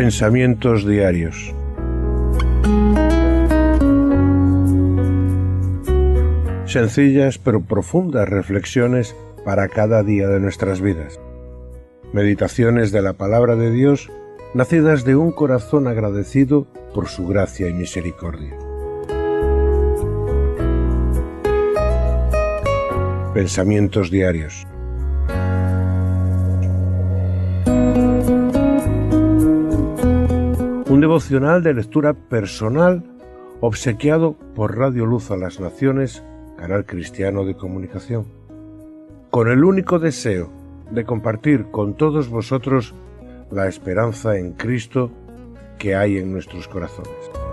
Pensamientos diarios. Sencillas pero profundas reflexiones para cada día de nuestras vidas. Meditaciones de la palabra de Dios, nacidas de un corazón agradecido por su gracia y misericordia. Pensamientos diarios. Un devocional de lectura personal obsequiado por Radio Luz a las Naciones, canal cristiano de comunicación, con el único deseo de compartir con todos vosotros la esperanza en Cristo que hay en nuestros corazones.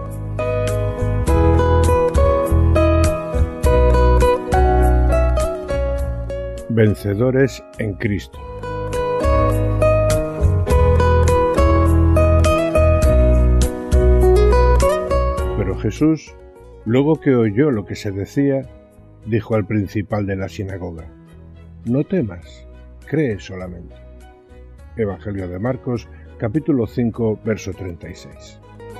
Vencedores en Cristo. Pero Jesús, luego que oyó lo que se decía, dijo al principal de la sinagoga: «No temas, cree solamente». Evangelio de Marcos, capítulo 5, verso 36.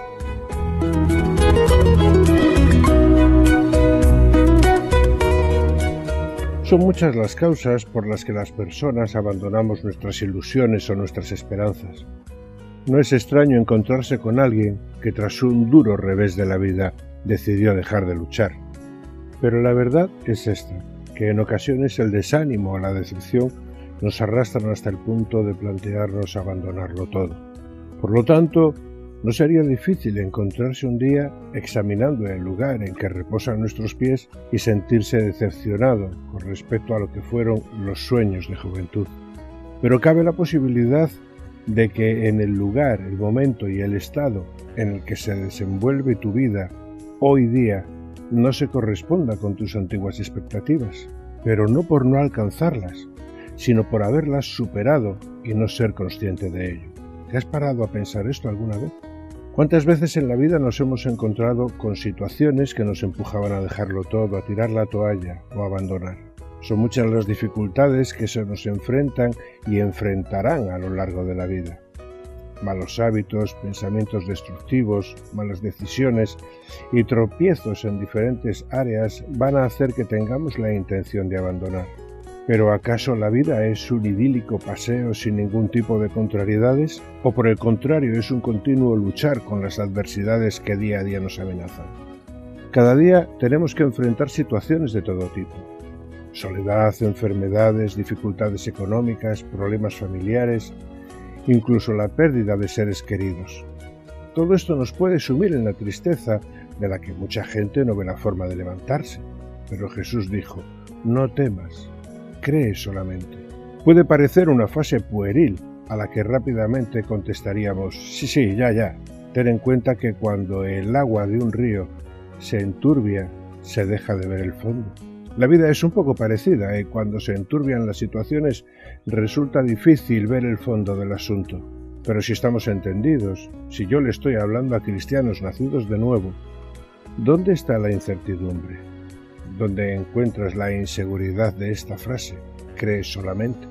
Son muchas las causas por las que las personas abandonamos nuestras ilusiones o nuestras esperanzas. No es extraño encontrarse con alguien que tras un duro revés de la vida decidió dejar de luchar. Pero la verdad es esta, que en ocasiones el desánimo o la decepción nos arrastran hasta el punto de plantearnos abandonarlo todo. Por lo tanto, no sería difícil encontrarse un día examinando el lugar en que reposan nuestros pies y sentirse decepcionado con respecto a lo que fueron los sueños de juventud. Pero cabe la posibilidad de que en el lugar, el momento y el estado en el que se desenvuelve tu vida hoy día no se corresponda con tus antiguas expectativas, pero no por no alcanzarlas, sino por haberlas superado y no ser consciente de ello. ¿Te has parado a pensar esto alguna vez? ¿Cuántas veces en la vida nos hemos encontrado con situaciones que nos empujaban a dejarlo todo, a tirar la toalla o a abandonar? Son muchas las dificultades que se nos enfrentan y enfrentarán a lo largo de la vida. Malos hábitos, pensamientos destructivos, malas decisiones y tropiezos en diferentes áreas van a hacer que tengamos la intención de abandonar. ¿Pero acaso la vida es un idílico paseo sin ningún tipo de contrariedades? ¿O por el contrario es un continuo luchar con las adversidades que día a día nos amenazan? Cada día tenemos que enfrentar situaciones de todo tipo. Soledad, enfermedades, dificultades económicas, problemas familiares, incluso la pérdida de seres queridos. Todo esto nos puede sumir en la tristeza de la que mucha gente no ve la forma de levantarse. Pero Jesús dijo: «No temas, cree solamente». Puede parecer una frase pueril a la que rápidamente contestaríamos: sí, ya. Ten en cuenta que cuando el agua de un río se enturbia, se deja de ver el fondo. La vida es un poco parecida y cuando se enturbian las situaciones resulta difícil ver el fondo del asunto. Pero si estamos entendidos, si yo le estoy hablando a cristianos nacidos de nuevo, ¿dónde está la incertidumbre? ¿Dónde encuentras la inseguridad de esta frase? Cree solamente.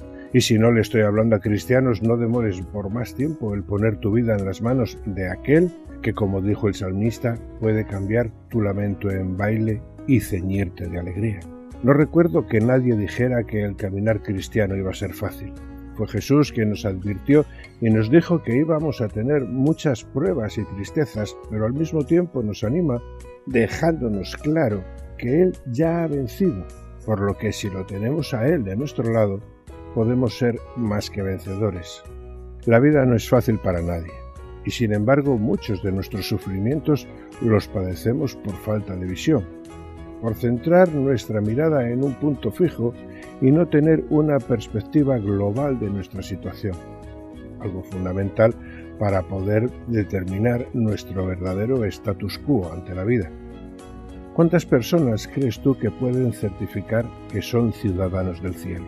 Y si no le estoy hablando a cristianos, no demores por más tiempo el poner tu vida en las manos de aquel que, como dijo el salmista, puede cambiar tu lamento en baile y ceñirte de alegría. No recuerdo que nadie dijera que el caminar cristiano iba a ser fácil. Fue Jesús quien nos advirtió y nos dijo que íbamos a tener muchas pruebas y tristezas, pero al mismo tiempo nos anima dejándonos claro que Él ya ha vencido, por lo que si lo tenemos a Él de nuestro lado, podemos ser más que vencedores. La vida no es fácil para nadie, y sin embargo muchos de nuestros sufrimientos los padecemos por falta de visión, por centrar nuestra mirada en un punto fijo y no tener una perspectiva global de nuestra situación, algo fundamental para poder determinar nuestro verdadero status quo ante la vida. ¿Cuántas personas crees tú que pueden certificar que son ciudadanos del cielo?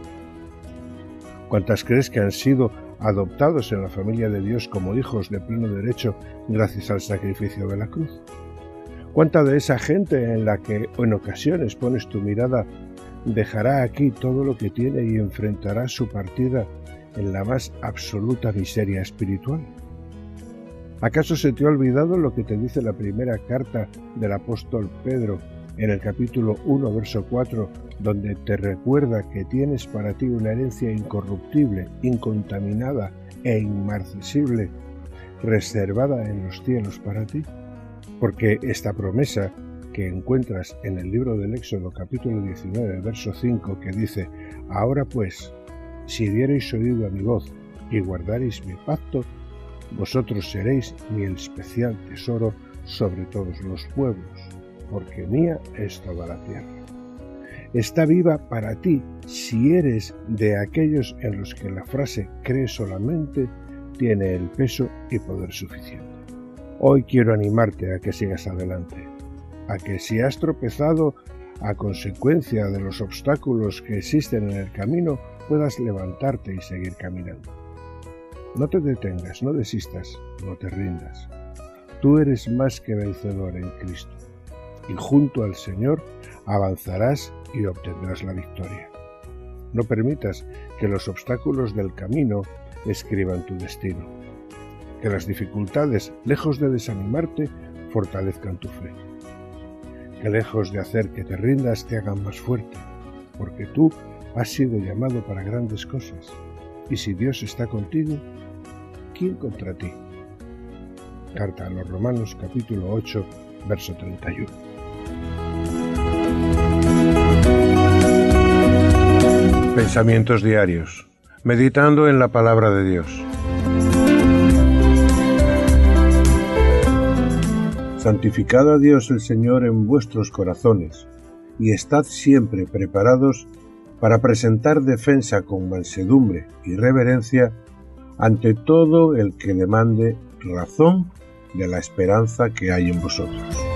¿Cuántas crees que han sido adoptados en la familia de Dios como hijos de pleno derecho gracias al sacrificio de la cruz? ¿Cuánta de esa gente en la que en ocasiones pones tu mirada dejará aquí todo lo que tiene y enfrentará su partida en la más absoluta miseria espiritual? ¿Acaso se te ha olvidado lo que te dice la primera carta del apóstol Pedro en el capítulo 1, verso 4, donde te recuerda que tienes para ti una herencia incorruptible, incontaminada e inmarcesible, reservada en los cielos para ti? Porque esta promesa que encuentras en el libro del Éxodo capítulo 19, verso 5, que dice: ahora pues, si diereis oído a mi voz y guardareis mi pacto, vosotros seréis mi especial tesoro sobre todos los pueblos, porque mía es toda la tierra. Está viva para ti si eres de aquellos en los que la frase cree solamente tiene el peso y poder suficiente. Hoy quiero animarte a que sigas adelante, a que si has tropezado a consecuencia de los obstáculos que existen en el camino, puedas levantarte y seguir caminando. No te detengas, no desistas, no te rindas. Tú eres más que vencedor en Cristo, y junto al Señor avanzarás y obtendrás la victoria. No permitas que los obstáculos del camino escriban tu destino. Que las dificultades, lejos de desanimarte, fortalezcan tu fe. Que lejos de hacer que te rindas, te hagan más fuerte, porque tú has sido llamado para grandes cosas. Y si Dios está contigo, ¿quién contra ti? Carta a los Romanos, capítulo 8, verso 31. Pensamientos diarios. Meditando en la palabra de Dios. Santificad a Dios el Señor en vuestros corazones, y estad siempre preparados para presentar defensa con mansedumbre y reverencia ante todo el que demande razón de la esperanza que hay en vosotros.